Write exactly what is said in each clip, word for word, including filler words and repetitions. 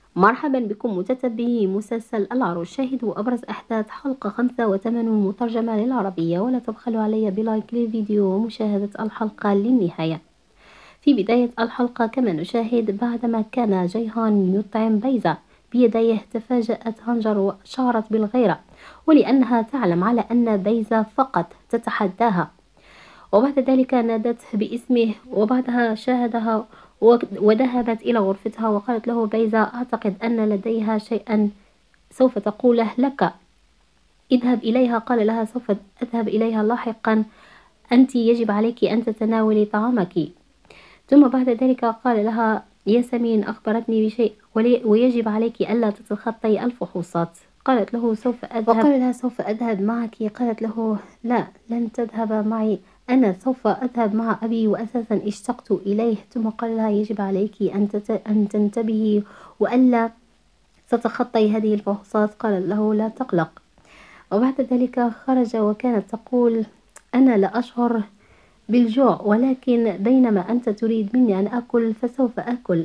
مرحبا بكم متتبعي مسلسل العروش. شاهدوا أبرز أحداث حلقة خمسة وثمانون مترجمة للعربية، ولا تبخلوا علي بلايك للفيديو ومشاهدة الحلقة للنهاية. في بداية الحلقة كما نشاهد بعدما كان جيهان يطعم بيزا بيديه، تفاجأت هنجر وشعرت بالغيرة، ولأنها تعلم على أن بيزا فقط تتحداها، وبعد ذلك نادته باسمه، وبعدها شاهدها وذهبت إلى غرفتها وقالت له بيزا: أعتقد أن لديها شيئا سوف تقوله لك، اذهب إليها. قال لها: سوف أذهب إليها لاحقا، أنت يجب عليك أن تتناولي طعامك. ثم بعد ذلك قال لها: ياسمين أخبرتني بشيء ويجب عليك ألا تتخطي الفحوصات. قالت له: سوف أذهب. وقال لها: سوف أذهب معك. قالت له: لا، لن تذهب معي، أنا سوف أذهب مع أبي وأساسا اشتقت إليه. ثم قال لها: يجب عليك أن, تت... أن تنتبهي وألا تتخطي هذه الفحوصات. قال له: لا تقلق. وبعد ذلك خرج وكانت تقول: أنا لا أشعر بالجوع، ولكن بينما أنت تريد مني أن أكل فسوف أكل.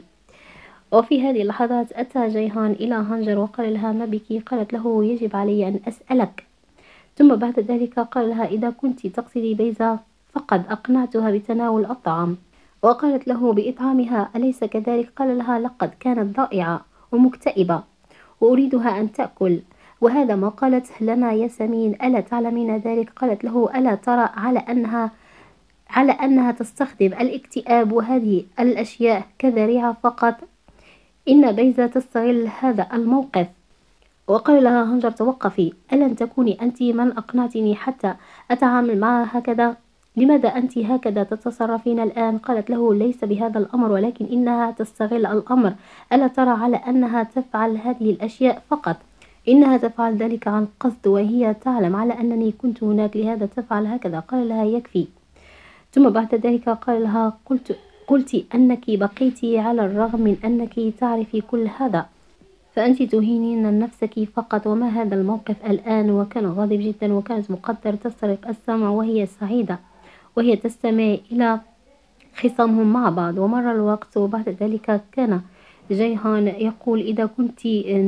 وفي هذه اللحظات أتى جيهان إلى هنجر وقال لها: ما بك؟ قالت له: يجب علي أن أسألك. ثم بعد ذلك قال لها: إذا كنت تقصدي بيزا فقد أقنعتها بتناول الطعام. وقالت له: بإطعامها أليس كذلك؟ قال لها: لقد كانت ضائعة ومكتئبة وأريدها أن تأكل، وهذا ما قالت لنا ياسمين، ألا تعلمين ذلك؟ قالت له: ألا ترى على أنها على أنها تستخدم الاكتئاب وهذه الأشياء كذريعة فقط؟ إن بيزا تستغل هذا الموقف. وقال لها هنجر: توقفي، ألن تكوني أنت من أقنعتني حتى أتعامل معها هكذا؟ لماذا أنت هكذا تتصرفين الآن؟ قالت له: ليس بهذا الأمر، ولكن إنها تستغل الأمر. ألا ترى على أنها تفعل هذه الأشياء فقط؟ إنها تفعل ذلك عن قصد، وهي تعلم على أنني كنت هناك، لهذا تفعل هكذا. قال لها: يكفي. ثم بعد ذلك قال لها: قلت قلت أنك بقيت على الرغم من أنك تعرفي كل هذا، فأنت تهينين نفسك فقط. وما هذا الموقف الآن؟ وكان غاضب جدا، وكانت مقدر تسرق السمع وهي سعيدة وهي تستمع إلى خصامهم مع بعض. ومر الوقت، وبعد ذلك كان جيهان يقول: إذا كنت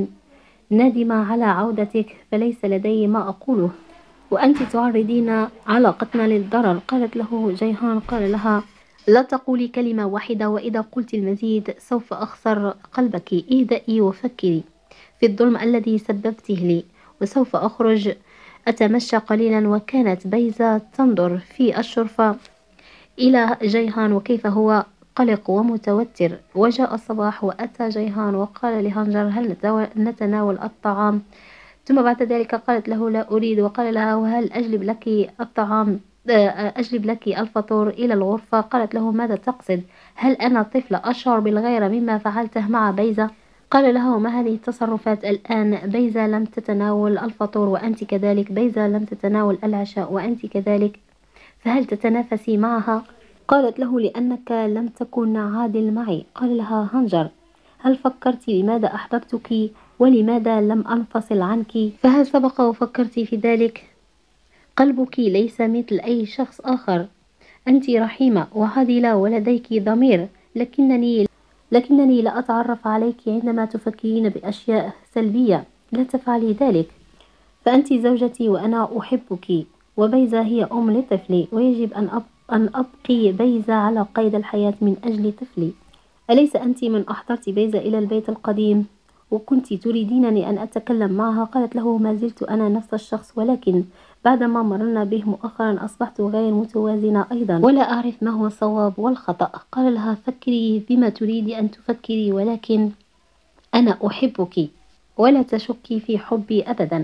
نادمة على عودتك فليس لدي ما أقوله، وأنت تعرضين علاقتنا للضرر. قالت له جيهان، قال لها: لا تقولي كلمة واحدة، وإذا قلت المزيد سوف أخسر قلبك. اهدئي وفكري في الظلم الذي سببته لي، وسوف أخرج أتمشى قليلا. وكانت بيزا تنظر في الشرفة إلى جيهان وكيف هو قلق ومتوتر. وجاء الصباح وأتى جيهان وقال لهنجر: هل نتناول الطعام؟ ثم بعد ذلك قالت له: لا أريد. وقال لها: وهل أجلب لك الطعام أجلب لك الفطور إلى الغرفة؟ قالت له: ماذا تقصد؟ هل أنا طفلة أشعر بالغيرة مما فعلته مع بيزا؟ قال لها: ما هذه التصرفات الآن؟ بيزا لم تتناول الفطور وأنت كذلك، بيزا لم تتناول العشاء وأنت كذلك، فهل تتنافسي معها؟ قالت له: لأنك لم تكن عادل معي. قال لها هنجر: هل فكرت لماذا أحببتك ولماذا لم أنفصل عنك؟ فهل سبق وفكرت في ذلك؟ قلبك ليس مثل أي شخص آخر، أنت رحيمة وعادلة ولديك ضمير، لكنني لكنني لا أتعرف عليك عندما تفكرين بأشياء سلبية. لا تفعلي ذلك، فأنت زوجتي وأنا أحبك، وبيزا هي أم لطفلي، ويجب أن أب... أن أبقي بيزا على قيد الحياة من أجل طفلي. أليس أنت من أحضرت بيزا إلى البيت القديم وكنت تريدينني أن أتكلم معها؟ قالت له: ما زلت أنا نفس الشخص، ولكن بعدما مررنا به مؤخرا أصبحت غير متوازنة أيضا، ولا أعرف ما هو الصواب والخطأ. قال لها: فكري بما تريدي أن تفكري، ولكن أنا أحبك ولا تشكي في حبي أبدا.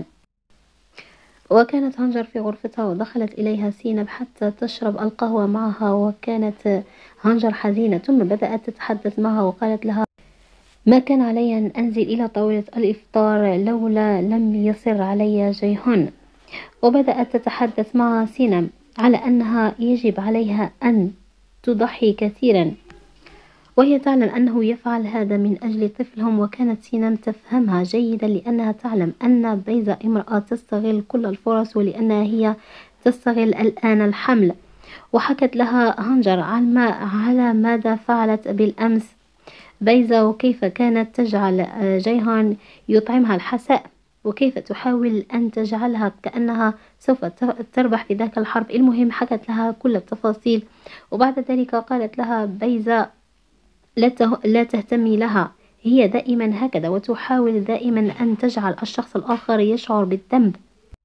وكانت هنجر في غرفتها، ودخلت إليها سينب حتى تشرب القهوة معها، وكانت هنجر حزينة. ثم بدأت تتحدث معها وقالت لها: ما كان علي أن أنزل إلى طاولة الإفطار لولا لم يصر علي جيهان. وبدأت تتحدث مع سينب على أنها يجب عليها أن تضحي كثيرا، وهي تعلم أنه يفعل هذا من أجل طفلهم. وكانت سينب تفهمها جيدا، لأنها تعلم أن بيزا امرأة تستغل كل الفرص، ولأنها هي تستغل الآن الحمل. وحكت لها هنجر على ماذا فعلت بالأمس بيزا وكيف كانت تجعل جيهان يطعمها الحساء، وكيف تحاول أن تجعلها كأنها سوف تربح في ذاك الحرب. المهم حكت لها كل التفاصيل، وبعد ذلك قالت لها بيزا لا لا تهتمي لها، هي دائما هكذا وتحاول دائما أن تجعل الشخص الآخر يشعر بالذنب.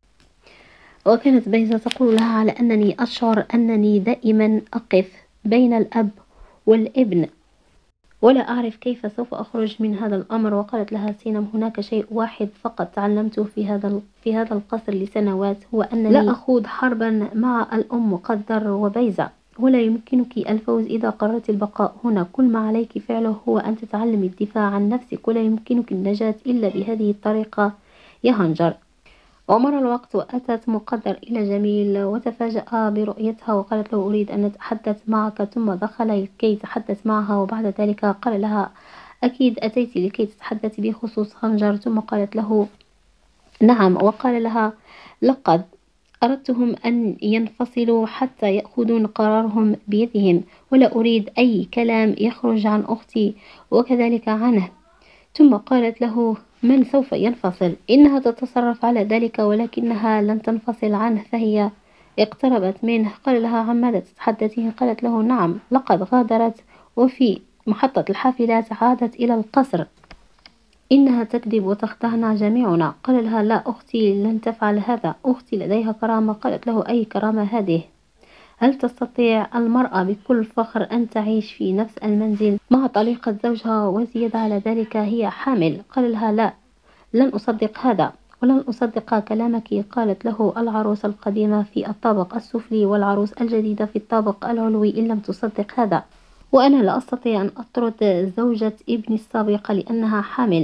وكانت بيزا تقول لها على أنني أشعر أنني دائما أقف بين الأب والابن ولا أعرف كيف سوف أخرج من هذا الأمر. وقالت لها سينم هناك شيء واحد فقط تعلمته في هذا في هذا القصر لسنوات، هو أنني لا أخوض حربا مع الأم مقدر وبيزا، ولا يمكنك الفوز إذا قررت البقاء هنا. كل ما عليك فعله هو أن تتعلمي الدفاع عن نفسك، ولا يمكنك النجاة إلا بهذه الطريقة يا هنجر. ومر الوقت وأتت مقدر إلى جميل وتفاجأ برؤيتها وقالت له أريد أن أتحدث معك. ثم دخل لكي يتحدث معها، وبعد ذلك قال لها أكيد أتيت لكي تتحدث بخصوص هنجر. ثم قالت له نعم، وقال لها لقد أردتهم أن ينفصلوا حتى يأخذون قرارهم بيدهم، ولا أريد أي كلام يخرج عن أختي وكذلك عنه. ثم قالت له من سوف ينفصل؟ إنها تتصرف على ذلك ولكنها لن تنفصل عنه، فهي اقتربت منه. قال لها عن ماذا تتحدثين؟ قالت له نعم، لقد غادرت وفي محطة الحافلات عادت إلى القصر، إنها تكذب وتخدعنا جميعنا. قال لها لا، أختي لن تفعل هذا، أختي لديها كرامة. قالت له أي كرامة هذه؟ هل تستطيع المرأة بكل فخر أن تعيش في نفس المنزل مع طليقة زوجها وزيادة على ذلك هي حامل؟ قال لها لا، لن أصدق هذا ولن أصدق كلامك. قالت له العروس القديمة في الطابق السفلي والعروس الجديدة في الطابق العلوي، إن لم تصدق هذا، وأنا لا أستطيع أن أطرد زوجة ابني السابقة لأنها حامل،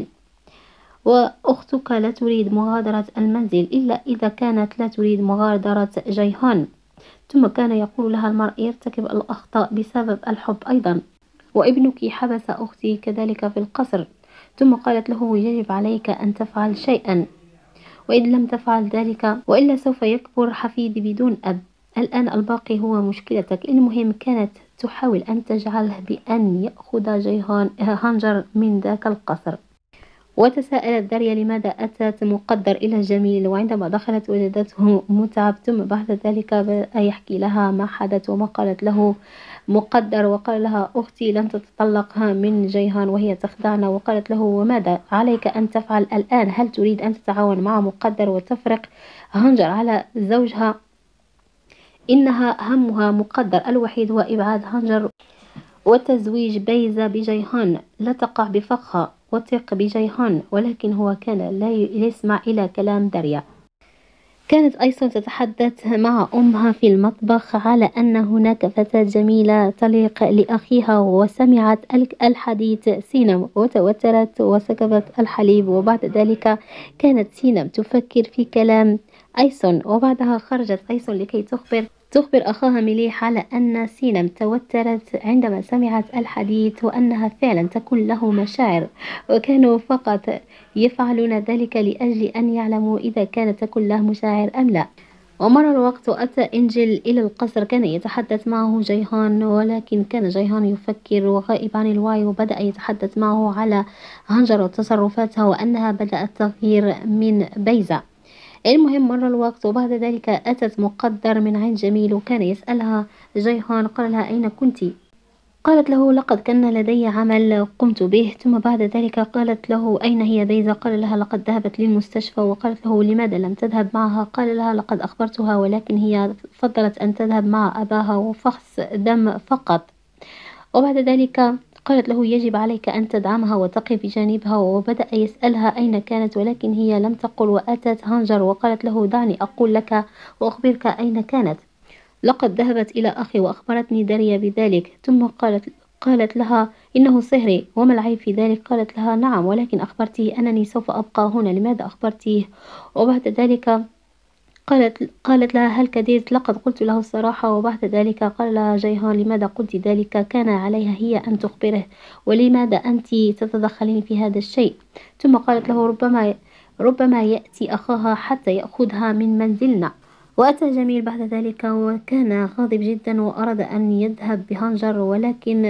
وأختك لا تريد مغادرة المنزل إلا إذا كانت لا تريد مغادرة جيهان. ثم كان يقول لها المرء يرتكب الأخطاء بسبب الحب أيضا، وابنك حبس أختي كذلك في القصر. ثم قالت له يجب عليك أن تفعل شيئا، وإن لم تفعل ذلك وإلا سوف يكبر حفيدي بدون أب. الآن الباقي هو مشكلتك. المهم كانت تحاول أن تجعله بأن يأخذ جيهان هنجر من ذاك القصر. وتساءلت داريا لماذا أتت مقدر إلى جميل، وعندما دخلت وجدته متعب. ثم بعد ذلك بدأ يحكي لها ما حدث وما قالت له مقدر، وقال لها أختي لن تتطلقها من جيهان وهي تخدعنا. وقالت له وماذا عليك أن تفعل الآن؟ هل تريد أن تتعاون مع مقدر وتفرق هنجر على زوجها؟ إنها همها مقدر الوحيد هو إبعاد هنجر وتزويج بيزا بجيهان. لا تقع بفخها وثق بجيهان. ولكن هو كان لا يسمع إلى كلام داريا. كانت أيسون تتحدث مع أمها في المطبخ على أن هناك فتاة جميلة تليق لأخيها، وسمعت الحديث سينم وتوترت وسكبت الحليب. وبعد ذلك كانت سينم تفكر في كلام أيسون، وبعدها خرجت أيسون لكي تخبر تخبر أخاها مليح على أن سينم توترت عندما سمعت الحديث، وأنها فعلا تكون له مشاعر، وكانوا فقط يفعلون ذلك لأجل أن يعلموا إذا كانت تكون له مشاعر أم لا. ومر الوقت وأتى إنجل إلى القصر. كان يتحدث معه جيهان، ولكن كان جيهان يفكر وغائب عن الوعي، وبدأ يتحدث معه على هنجر وتصرفاتها وأنها بدأت تغير من بيزا. المهم مر الوقت وبعد ذلك أتت مقدر من عند جميل، وكان يسألها جيهان. قال لها أين كنت؟ قالت له لقد كان لدي عمل قمت به. ثم بعد ذلك قالت له أين هي بيزا؟ قال لها لقد ذهبت للمستشفى. وقالت له لماذا لم تذهب معها؟ قال لها لقد أخبرتها ولكن هي فضلت أن تذهب مع أباها وفحص دم فقط. وبعد ذلك قالت له يجب عليك أن تدعمها وتقف بجانبها. وبدأ يسألها أين كانت ولكن هي لم تقل. وأتت هنجر وقالت له دعني أقول لك وأخبرك أين كانت. لقد ذهبت إلى أخي وأخبرتني داريا بذلك. ثم قالت قالت لها إنه سحري وما العيب في ذلك؟ قالت لها نعم، ولكن أخبرتيه أنني سوف أبقى هنا، لماذا أخبرتيه؟ وبعد ذلك قالت قالت لها هل كديت؟ لقد قلت له الصراحة. وبعد ذلك قال لها جيهان لماذا قلت ذلك؟ كان عليها هي أن تخبره، ولماذا أنت تتدخلين في هذا الشيء؟ ثم قالت له ربما ربما يأتي أخاها حتى يأخذها من منزلنا. وأتى جميل بعد ذلك وكان غاضب جدا وأراد أن يذهب بهنجر، ولكن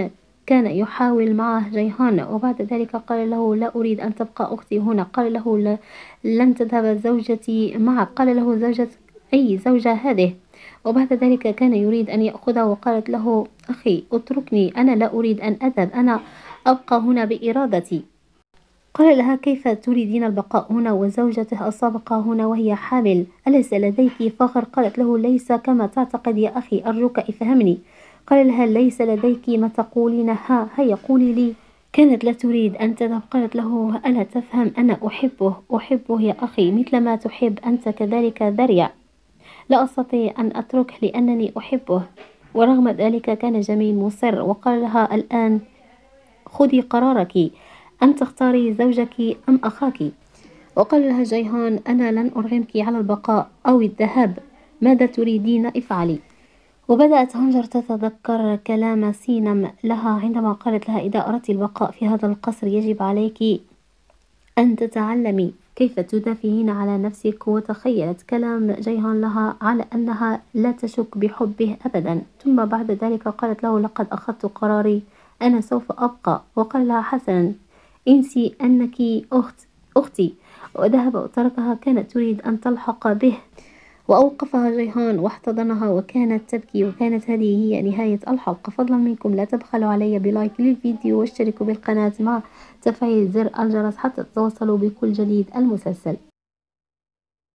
كان يحاول معه جيهان، وبعد ذلك قال له لا أريد أن تبقى أختي هنا. قال له ل- لن تذهب زوجتي معك. قال له زوجة أي زوجة هذه؟ وبعد ذلك كان يريد أن يأخذها، وقالت له أخي اتركني، أنا لا أريد أن أذهب، أنا أبقى هنا بإرادتي. قال لها كيف تريدين البقاء هنا وزوجته السابقة هنا وهي حامل؟ أليس لديك فخر؟ قالت له ليس كما تعتقد يا أخي، أرجوك افهمني. قال لها ليس لديك ما تقولين؟ ها هيا قولي لي. كانت لا تريد أن تذهب. قالت له ألا تفهم، أنا أحبه أحبه يا أخي مثل ما تحب أنت كذلك ذريع، لا أستطيع أن أتركه لأنني أحبه. ورغم ذلك كان جميل مصر، وقال لها الآن خذي قرارك، أن تختاري زوجك أم أخاك. وقال لها جيهان أنا لن أرغمك على البقاء أو الذهاب، ماذا تريدين افعلي. وبدأت هنجر تتذكر كلام سينم لها عندما قالت لها إذا أردت البقاء في هذا القصر يجب عليك أن تتعلمي كيف تدافعين على نفسك. وتخيلت كلام جيهان لها على أنها لا تشك بحبه أبدا. ثم بعد ذلك قالت له لقد أخذت قراري، أنا سوف أبقى. وقال لها حسنا انسي أنك أخت أختي، وذهب وتركها. كانت تريد أن تلحق به، وأوقفها جيهان واحتضنها وكانت تبكي. وكانت هذه هي نهاية الحلقة. فضلا منكم لا تبخلوا علي بلايك للفيديو واشتركوا بالقناة مع تفعيل زر الجرس حتى تتوصلوا بكل جديد المسلسل.